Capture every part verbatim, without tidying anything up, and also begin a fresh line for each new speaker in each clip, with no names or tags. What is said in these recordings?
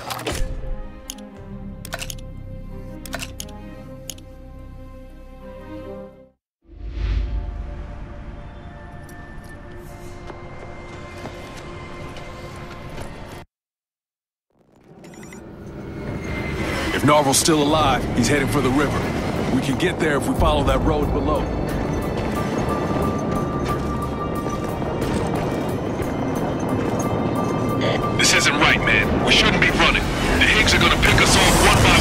If Narvel's still alive, he's heading for the river. We can get there if we follow that road below.
This isn't right, man. We shouldn't be running. The Higgs are gonna pick us off one by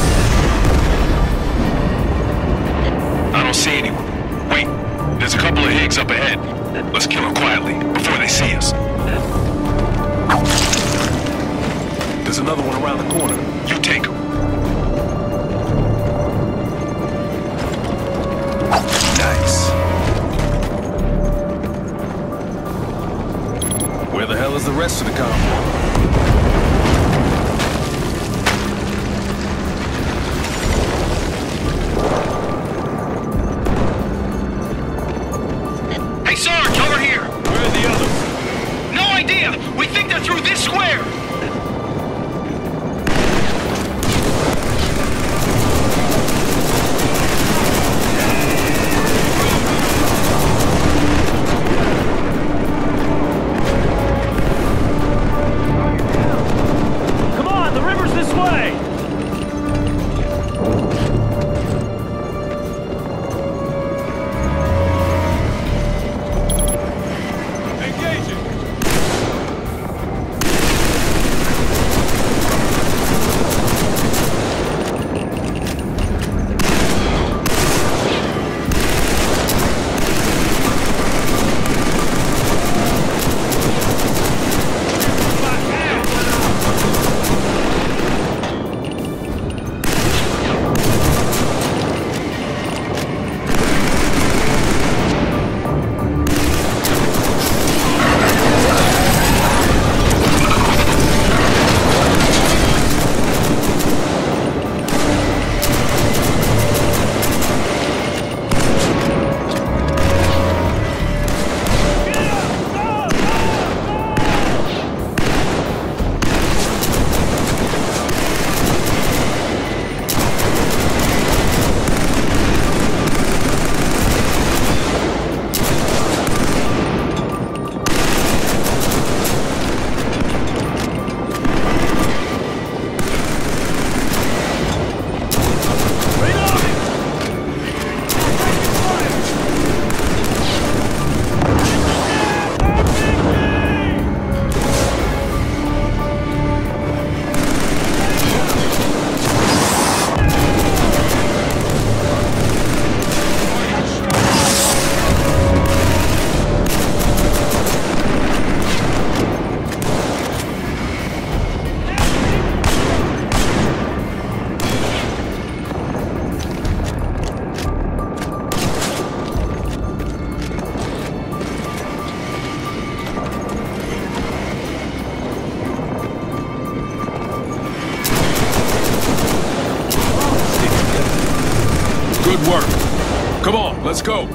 one. I don't see anyone. Wait, there's a couple of Higgs up ahead. Let's kill them quietly, before they see us.
There's another one around the corner.
You take him.
Nice. Where the hell is the rest of the convoy?
Through this square!
Come on, the river's this way!
Good work. Come on, let's go.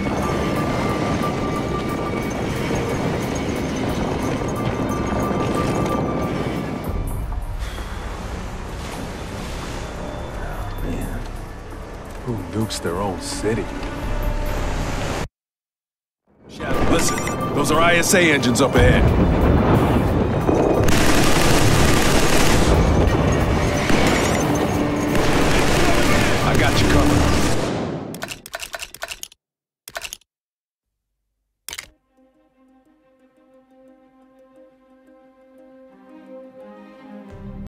Man, who nukes their own city? Shadow, listen. Those are I S A engines up ahead.